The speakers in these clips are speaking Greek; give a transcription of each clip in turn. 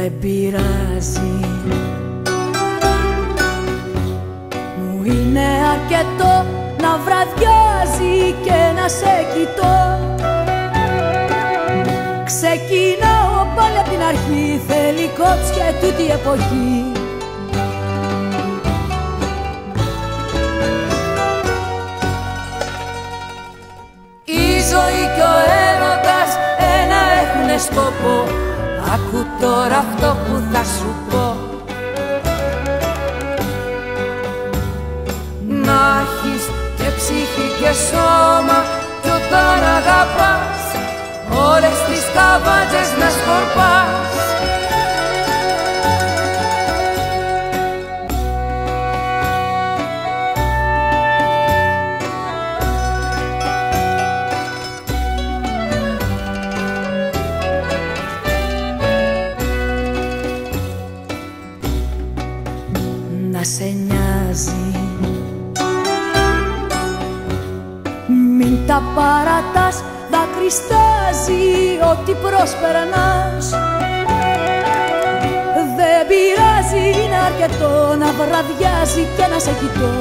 Δεν πειράζει, μου είναι αρκετό να βραδιάζει και να σε κοιτώ. Ξεκινάω πάλι απ' την αρχή, θέλει κότσια τούτη εποχή. Η ζωή και ο έρωτας ένα έχουνε σκοπό. Άκου τώρα αυτό που θα σου πω. Να έχεις και ψυχή και σώμα κι όταν αγαπάς όλες τις καβάτζες να σκορπάς. Να σε νοιάζει, μην τα παρατάς, δακρυστάζει ό,τι προσπερνάς. Δεν πειράζει, είναι αρκετό να βραδιάζει και να σε κοιτώ.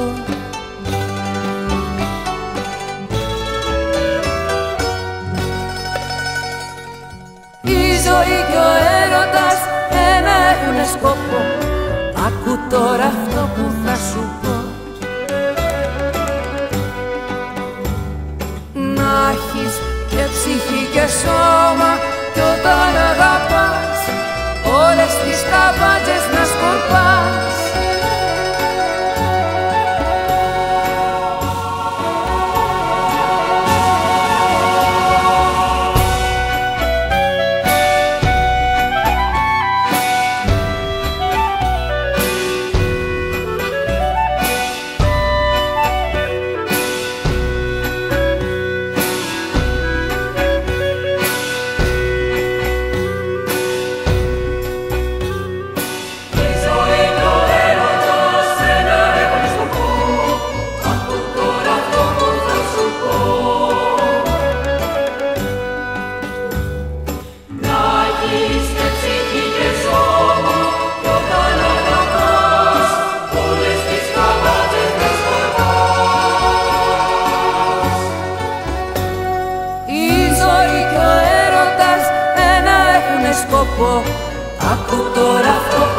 Η ζωή και ο έρωτας ένα έχουνε σκοπό. Άκου τώρα αυτό που θα σου πω. Να έχεις και ψυχή και σώμα κι όταν αγαπάς όλες τις καβάτζες να σκορπάς. Σκοπό, άκου τώρα αυτό